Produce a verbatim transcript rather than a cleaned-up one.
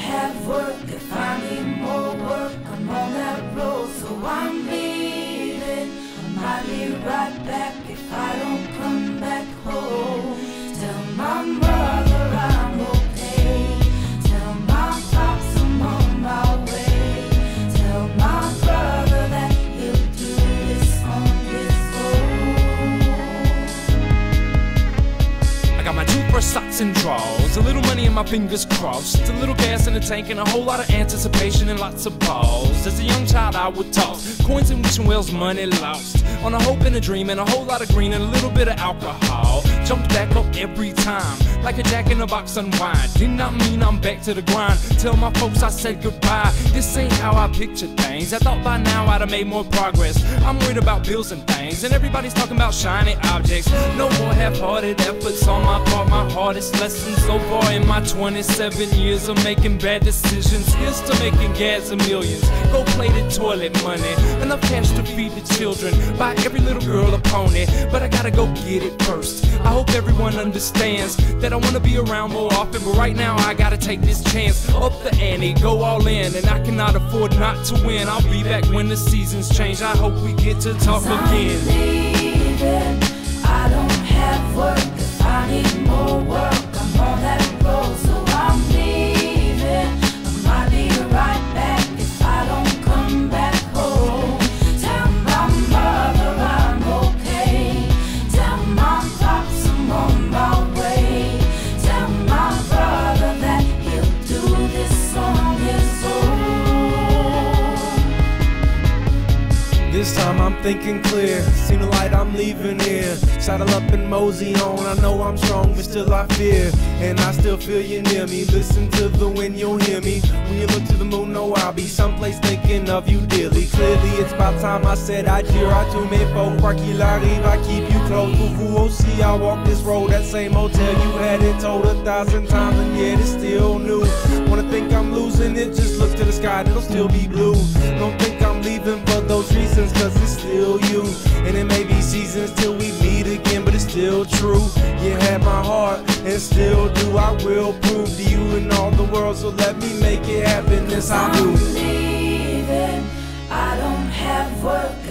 have work, if I need more work, I'm on that road, so I'm leaving. I might be right back if I don't come back home. Tell my mother I'm okay. Tell my pops I'm on my way. Tell my brother that he'll do this on his own. I got my toothbrush, socks, and drawers, a little money and my fingers crossed, a little gas in the tank and a whole lot of anticipation and lots of balls. As a young child I would toss coins and wishing wells, money lost, on a hope and a dream and a whole lot of green and a little bit of alcohol. Jumped back up every time, like a jack in a box unwind. Did not mean I'm back to the grind. Tell my folks I said goodbye. This ain't how I pictured things. I thought by now I'd have made more progress. I'm worried about bills and things, and everybody's talking about shiny objects. No more half-hearted efforts on my part. My hardest lesson so far in my twenty-seven years of making bad decisions. Here's to making gas and millions. Go play the toilet money, enough cash to feed the children. Buy every little girl a pony, but I gotta go get it first. I hope everyone understands that I wanna be around more often, but right now I gotta take this chance. Up the ante, go all in, and I cannot afford not to win. I'll be back when the seasons change. I hope we get to talk again. I'm leaving. I don't have work, if I need more work, I'm on that road, so I'm leaving. I might be right back if I don't come back home. Tell my mother I'm okay. Tell my pops I'm on my way. Tell my brother that he'll do this on his own. This time I'm thinking clear, seen the light, I'm leaving here. Saddle up and mosey on, I know I'm strong but still I fear. And I still feel you near me, listen to the wind, you'll hear me. When you look to the moon, know I'll be someplace thinking of you dearly. Clearly it's about time I said adieu. I do me for quoi qu'il arrive, I keep you close. Pour vous aussi, I walk this road, that same hotel you had it told a thousand times, and yet it's still new. Wanna think I'm losing it, just look to the sky, it'll still be blue. Don't think I'm leaving for those reasons, cause it's still you. And it may be seasons till we meet again, but it's still true. You had my heart and still do. I will prove to you and all the world, so let me make it happen. Yes, I do. I'm leaving. I don't have work.